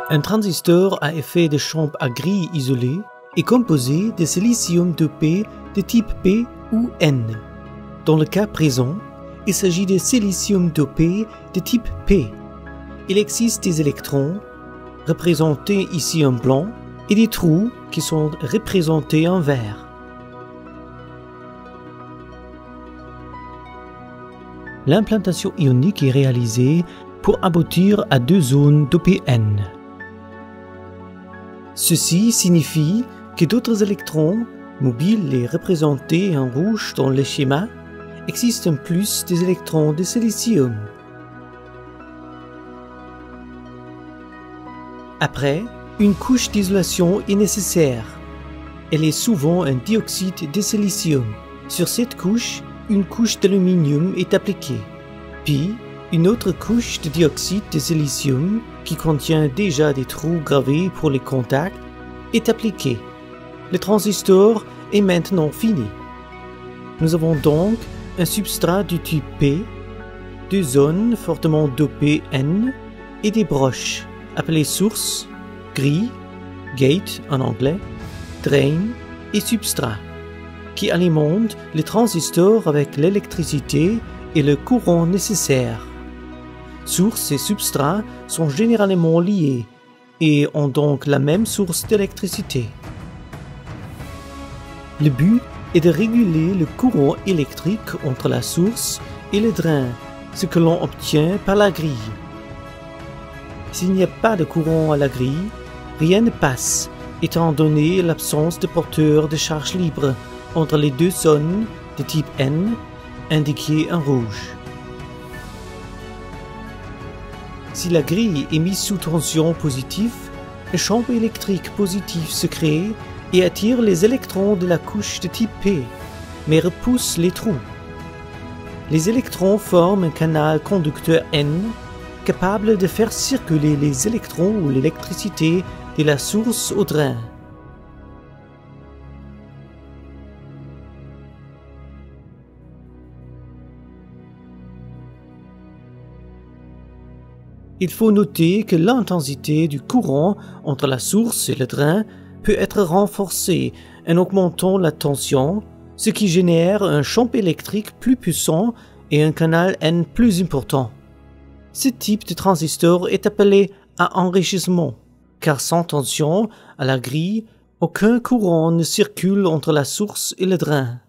Un transistor à effet de champ à grille isolée est composé de silicium dopé de type P ou N. Dans le cas présent, il s'agit de silicium dopé de type P. Il existe des électrons, représentés ici en blanc, et des trous qui sont représentés en vert. L'implantation ionique est réalisée pour aboutir à deux zones dopées N. Ceci signifie que d'autres électrons, mobiles et représentés en rouge dans le schéma, existent en plus des électrons de silicium. Après, une couche d'isolation est nécessaire. Elle est souvent un dioxyde de silicium. Sur cette couche, une couche d'aluminium est appliquée. Puis, une autre couche de dioxyde de silicium, qui contient déjà des trous gravés pour les contacts, est appliquée. Le transistor est maintenant fini. Nous avons donc un substrat du type P, deux zones fortement dopées N et des broches appelées source, grille, gate en anglais, drain et substrat, qui alimentent le transistor avec l'électricité et le courant nécessaire. Source et substrat sont généralement liés et ont donc la même source d'électricité. Le but est de réguler le courant électrique entre la source et le drain, ce que l'on obtient par la grille. S'il n'y a pas de courant à la grille, rien ne passe, étant donné l'absence de porteurs de charge libre entre les deux zones de type N, indiquées en rouge. Si la grille est mise sous tension positive, le champ électrique positif se crée et attire les électrons de la couche de type P, mais repousse les trous. Les électrons forment un canal conducteur N, capable de faire circuler les électrons ou l'électricité de la source au drain. Il faut noter que l'intensité du courant entre la source et le drain peut être renforcée en augmentant la tension, ce qui génère un champ électrique plus puissant et un canal N plus important. Ce type de transistor est appelé à enrichissement, car sans tension à la grille, aucun courant ne circule entre la source et le drain.